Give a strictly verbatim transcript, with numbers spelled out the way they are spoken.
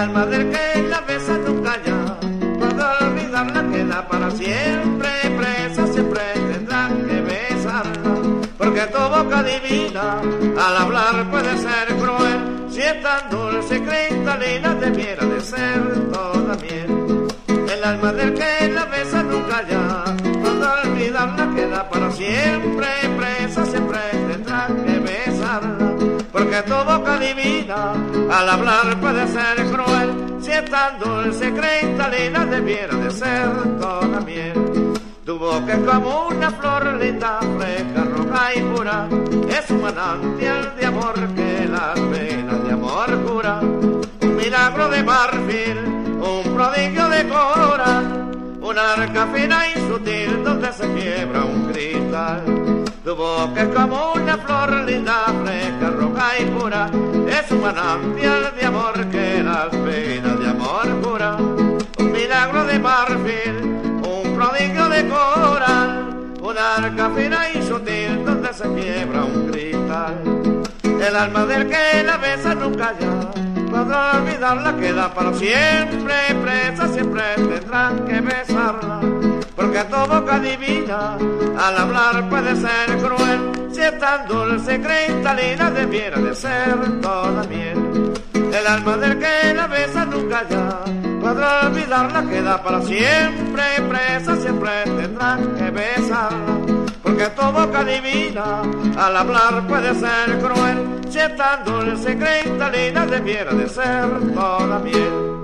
alma del que la besa nunca ya podrá olvidarla, queda para siempre presa, siempre tendrá que besarla, porque tu boca divina al hablar puede ser cruel, si es tan dulce y cristalina debiera de ser toda miel. El alma del que la besa nunca ya podrá olvidarla, queda para siempre presa, siempre tendrá que besarla, porque tu boca divina al hablar puede ser cruel, si es tan dulce y cristalina debiera de ser toda miel. Tu boca es como una flor linda, fresca, roja y pura, es un manantial de amor que las penas de amor cura, un milagro de marfil, un prodigio de coral, una arca fina y sutil donde se quiebra un cristal. Tu boca es como una flor linda, fresca, roja y pura, es un manantial de amor que las penas de amor cura, un milagro de marfil, un prodigio de coral, una arca fina y sutil donde se quiebra un cristal. El alma del que la besa nunca ya podrá olvidarla, queda para siempre presa, siempre tendrán que besarla, porque tu boca divina al hablar puede ser cruel, si es tan dulce y cristalina debiera de ser toda miel. El alma del que la besa nunca ya podrá olvidarla, queda para siempre presa, siempre tendrán que besarla, porque tu boca divina al hablar puede ser cruel, si es tan dulce y cristalina debiera de ser toda miel.